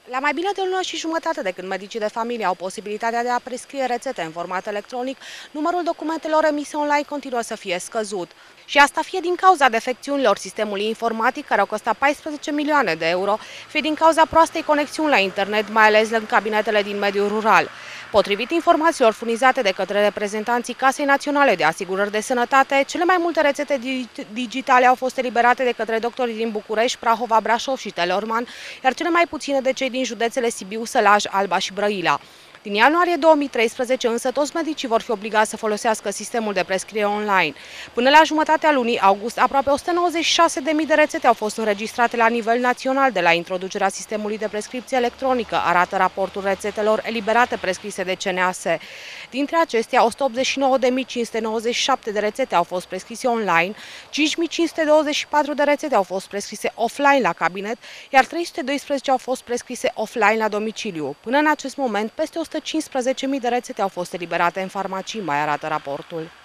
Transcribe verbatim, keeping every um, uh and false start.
La mai bine de o lună și jumătate de când medicii de familie au posibilitatea de a prescrie rețete în format electronic, numărul documentelor emise online continuă să fie scăzut. Și asta fie din cauza defecțiunilor sistemului informatic, care au costat paisprezece milioane de euro, fie din cauza proastei conexiuni la internet, mai ales în cabinetele din mediul rural. Potrivit informațiilor furnizate de către reprezentanții Casei Naționale de Asigurări de Sănătate, cele mai multe rețete digitale au fost eliberate de către doctorii din București, Prahova, Brașov și Teleorman, iar cele mai puține de cei din județele Sibiu, Sălaj, Alba și Brăila. Din ianuarie două mii treisprezece însă toți medicii vor fi obligați să folosească sistemul de prescriere online. Până la jumătatea lunii august, aproape o sută nouăzeci și șase de mii de rețete au fost înregistrate la nivel național de la introducerea sistemului de prescripție electronică, arată raportul rețetelor eliberate prescrise de C N A S. Dintre acestea, o sută optzeci și nouă de mii cinci sute nouăzeci și șapte de rețete au fost prescrise online, cinci mii cinci sute douăzeci și patru de rețete au fost prescrise offline la cabinet, iar trei sute doisprezece au fost prescrise offline la domiciliu. Până în acest moment, peste o sută cincisprezece mii de rețete au fost eliberate în farmacii, mai arată raportul.